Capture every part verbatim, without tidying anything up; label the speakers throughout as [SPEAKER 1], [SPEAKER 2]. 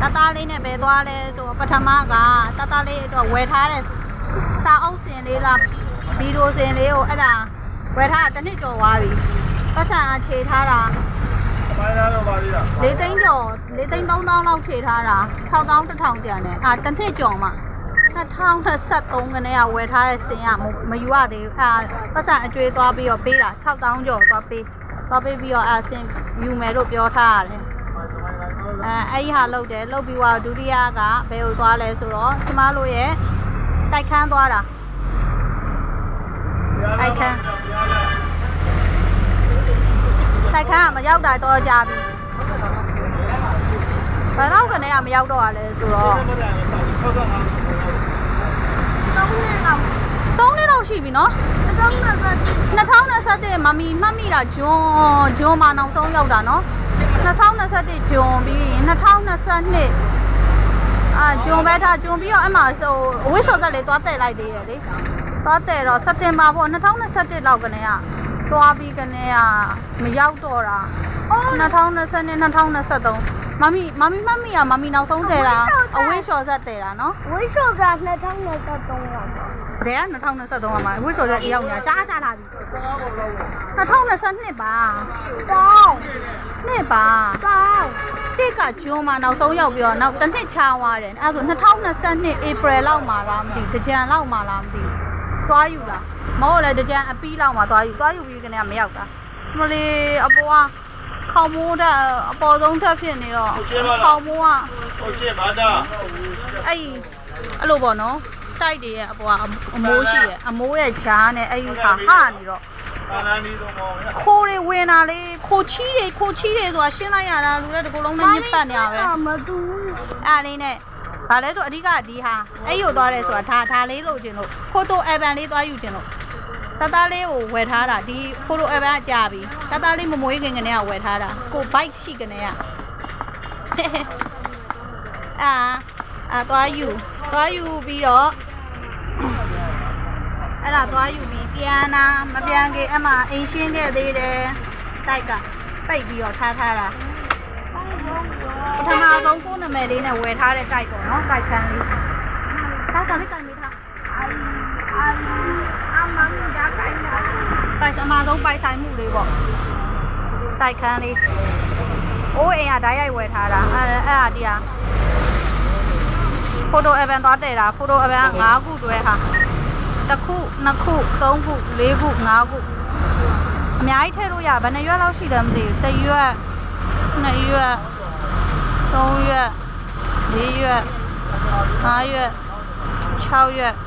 [SPEAKER 1] တသားလေးနဲ့ပဲသွားလဲဆိုပထမကတသားလေးတော့ဝယ်ထားတဲ့စာအုပ်စင်လေးလားဗီဒီယိုစင်လေးကိုအဲ့ဒါဝယ်ထားတစ်နှစ်ကျော်သွားပြီပတ်စံအခြေထားတာလေးသိန်းကျော်လေးသိန်းသုံးသောင်းလောက်ခြေထားတာ၆သောင်းတစ်ထောင်ကျန်တယ်အာတစ်နှစ်ကျော်မှနှစ်ထောင်နှစ်ဆယ့်သုံးခနဲ့ကဝယ်ထားတဲ့စင်ကမယူရသေးဘူးအာပတ်စံအကျွေးသွားပြီးတော့ပေးတာ၆သောင်းကျော်သွားပေးသွားပေးပြီးတော့အဆင်ယူမယ်လို့ပြောထားရတယ်အဲအဲ့ဒီဟာလုပ်တယ်လုပ်ပြီးတော့ဒုတိယကဘယ်ကိုသွားလဲဆိုတော့ကျမတို့ရဲ့တိုက်ခန်းသွားတာတိုက်ခန်းတိုက်ခန်းကမရောက်တာတော့ကြာပြီဘယ်တော့ကနေကမရောက်တော့ရလဲဆိုတော့သုံးနှစ်လောက်ရှိပြီနော်နှစ်ထောင်နှစ်ဆယ့်တစ်မမီမှတ်မိတာဂျွန်ဂျွန်မှာနောက်ဆုံးရောက်တာနော်နှစ်ထောင်နှစ်ဆယ့်တစ်ဂျွန်ပြီးနှစ်ထောင်နှစ်ဆယ့်နှစ်အာဂျွန်ပဲထားဂျွန်ပြီးတော့အဲ့မှာဟိုအဝိရှော်ဆက်လေးသွားတက်လိုက်သေးတယ်လေသွားတက်တော့စက်တင်ဘာပေါ့နှစ်ထောင်နှစ်ဆယ့်တစ်လောက်ကနေကသွားပြီးကနေကမရောက်တော့တာနှစ်ထောင်နှစ်ဆယ့်နှစ်နှစ်ထောင်နှစ်ဆယ့်သုံးမမီမမီမမီကမမီနောက်ဆုံးတယ်တာအဝိရှော်ဆက်တယ်တာနော်
[SPEAKER 2] ဝိရှော်ကနှစ်ထောင်နှစ်ဆယ့်သုံးပါ
[SPEAKER 1] ဘယ်ကနှစ်ထောင်နှစ်ဆယ့်သုံးမှာအဝိရှော်ဆက်ရောက်နေတာကြားကြားလာပြီနှစ်ထောင်နှစ်ဆယ့်နှစ်ပါ
[SPEAKER 2] တောင်း
[SPEAKER 1] နှစ်ပါ
[SPEAKER 2] တောင်း
[SPEAKER 1] တစ်ကဂျွန်မှာနောက်ဆုံးရောက်ပြီးတော့နောက်တစ်နှစ်ချားသွားတယ်အဲ့ဒါဆိုနှစ်ထောင်နှစ်ဆယ့်နှစ်ဧပြီလောက်မှာလားမသိတကြံလောက်မှာလားမသိသွားယူလားမဟုတ်လေတကြံအပီးလောက်မှာသွားယူသွားယူပြီးကနေကမရောက်တာမလေးအပေါ်ကခေါမိုးတဲ့အပေါ်ဆုံးထပ်ဖြစ်နေတော့ခေါမိုးက
[SPEAKER 3] ဟုတ်ကဲ့ပါတာ
[SPEAKER 1] အဲ့အဲ့လိုပေါ့နော်တိုက်တွေရဲ့အပေါ်ကအမိုးရှိတယ်အမိုးရဲ့ဂျားနဲ့အဲ့ဒီဟာဟနေတော့ခိုးတွေဝင်လာလေခိုးချီးတွေခိုးချီးတွေဆိုတာရှင်းလိုက်ရတာလူတွေတကူလုံးနဲ့ညစ်ပတ်နေရပဲ
[SPEAKER 2] မတူ
[SPEAKER 1] အဲ့လေးနဲ့ဘာလဲဆိုအဓိကဒီဟာအဲ့ရို့သွားတယ်ဆိုတာဒါဒါလေးလို့ခြင်းလို့ဖိုတိုအယ်ဘန်လေးသွားယူခြင်းလို့တသားလေးကိုဝယ်ထားတာဒီဖိုတိုအယ်ဘန်ကကြာပြီတသားလေးမမွေးခင်ကနေကဝယ်ထားတာကိုဘိုက်ရှိကနေကအာအာသွားယူသွားယူပြီးတော့အဲ့ဒါသွားယူပြီးပြန်လာမပြန်ခင်အမှအိမ်ရှင်းခဲ့သေးတယ်တိုက်ကပိတ်ပြီးတော့ထားထားတာပထမဆုံးကိုနာမည်လေးနဲ့ဝယ်ထားတဲ့တိုက်ပေါ့နော်တိုက်ခန်းလေးတိုက်တာလေးတိုင်မိထား
[SPEAKER 2] အမမရခိုင်တာ
[SPEAKER 1] တိုက်အမှဆုံးပိုက်ဆိုင်မှုလေးပေါ့တိုက်ခန်းလေးအိုးအိမ်ကဓာတ်ရိုက်ဝယ်ထားတာအဲ့အဲ့ဒါဒီဟာဖိုတိုအယ်ဘန်သွားတယ်တာဖိုတိုအယ်ဘန်က၅ခုတွဲဟာတစ်ခုနှစ်ခုသုံးခုလေးခုငါးခုအများကြီးထည့်လို့ရဘယ်နှရွက်လောက်ရှိတယ်မသိဘူးတစ်ရွက်နှစ်ရွက်သုံးရွက်လေးရွက်ငါးရွက်၆ရွက်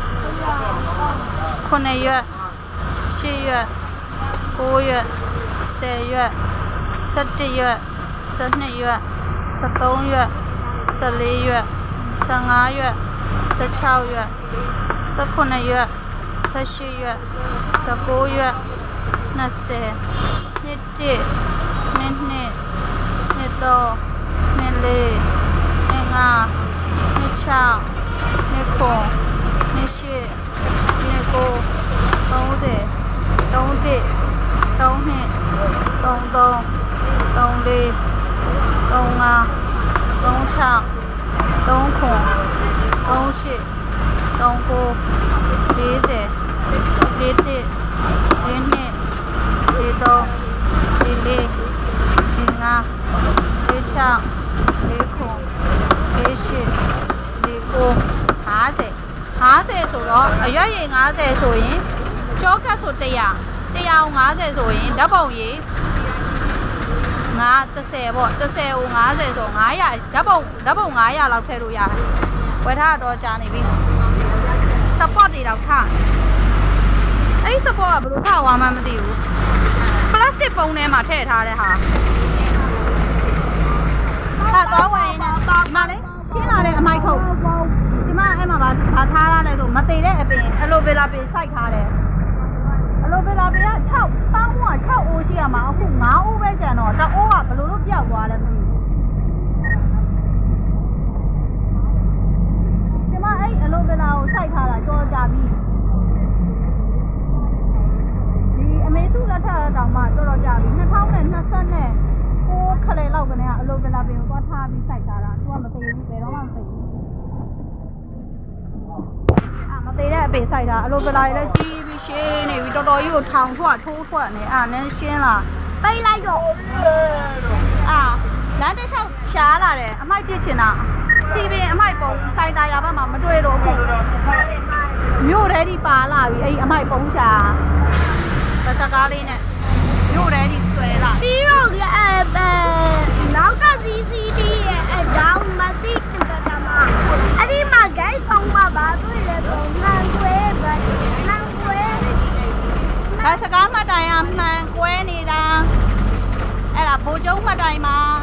[SPEAKER 1] ခုနှစ်ရွက်ရှစ်ရွက်ကိုးရွက်ဆယ်ရွက်ဆယ့်တစ်ရွက်ဆယ့်နှစ်ရွက်ဆယ့်သုံးရွက်ဆယ့်လေးရွက်ဆယ့်ငါးရွက်ဆယ့်ခြောက်ရွက်ဆယ့်ခုနှစ်ရွက်ဆယ့်ရှစ်ရွက်ဆယ့်ကိုးရွက်နှစ်ဆယ်နှစ်တစ်နှစ်နှစ်နှစ်သုံးနှစ်လေးနှစ်ငါးနှစ်ခြောက်နှစ်ခုနှစ်ရှစ်နှစ်ကိုးသုံးဆယ်သုံးတစ်သုံးနှစ်သုံးသုံးသုံးလေးသုံးငါးသုံးခြောက်သုံးခုသုံးရှစ်သုံးကိုလေးဆယ်လေးတစ်လေးနှစ်လေးသုံးလေးလေးလေးငါးလေးခြောက်လေးခုလေးရှစ်လေးကို၅၀၅၀ဆိုတော့အရွက်ရည်၅၀ဆိုရင်ကြောကတ်ဆို၁၀၀ ၁၀၀ကို၅၀ဆိုရင်ဓာတ်ပုံရည်ငါတစ်ဆယ်ပေါ့တစ်ဆယ်ကို၅၀ဆို၅၀၀ဓာတ်ပုံဓာတ်ပုံ၅၀၀လောက်ထည့်လို့ရတယ်ဝယ်ထားတော့ကြာနေပြီ support တွေတော့ထားအဲ့ဒီ support ကဘယ်လိုထားသွားမှမသိဘူး plastic ပုံထဲမှာထည့်ထားတဲ့ဟာအဲ့တော့ဝယ်နေဒီမှာလေရှင်းလာတဲ့အမိုက်ထုတ်ဒီမှာအဲ့မှာဗာထားရတယ်ဆိုမသေးတဲ့အပင်အလိုဗေလာပင်စိုက်ထားတယ်အလိုဗေလာပင်က၆တောင်းက၆အိုးရှိရမှာအခု၅အိုးပဲကျန်တော့တအိုးကဘယ်လိုလုပ်ပြောက်သွားလဲမသိဘူးဒီမှာအဲ့အလိုဗေလာကိုစိုက်ထားတာကြောကြပြီဒီအမေစုလက်ထက်တောင်မှတော်တော်ကြာပြီ၂၀၂၉ခလေလောက်ကနေကအလိုဗေလာပင်ကိုသွားထားပြီးစိုက်ထားတာသူကမသိဘူးဘယ်တော့မှမသိဘူးအာမသိတဲ့အပင်စိုက်တာအလိုပလာလည်းကြီးပြီးရှင်းနေပြီတော်တော်ကြီးကိုထောင်ထွက်ထိုးထွက်နေအာနည်းရှင်းလာပိတ်လိုက်တော့အာလမ်းတစ်လျှောက်ရှားလာတယ်အမိုက်ပြစ်ချင်တာစီပင်အမိုက်ပုံစိုက်တာရဘက်မှာမတွေ့တော့ဘူးမြို့ထဲဒီပါလာပြီအဲ့ဒီအမိုက်ပုံရှာပစကားလေးနဲ့မြို့ထဲဒီဆွဲလာ
[SPEAKER 2] ပြီးတော့အဲနောက်ကစီစီတီးရဲ့အကြောင်းမသိတဲ့မှာအဲ့ဒီမှာဂိုင်းဆောင်မှာပါတွေ့လေပုံမှန်ကွဲပဲမှန်ကွဲ
[SPEAKER 1] ဒါစကားမှတ်တိုင်အမှန်ကွဲနေတာအဲ့ဒါဘိုးကျုံမှတ်တိုင်မှာ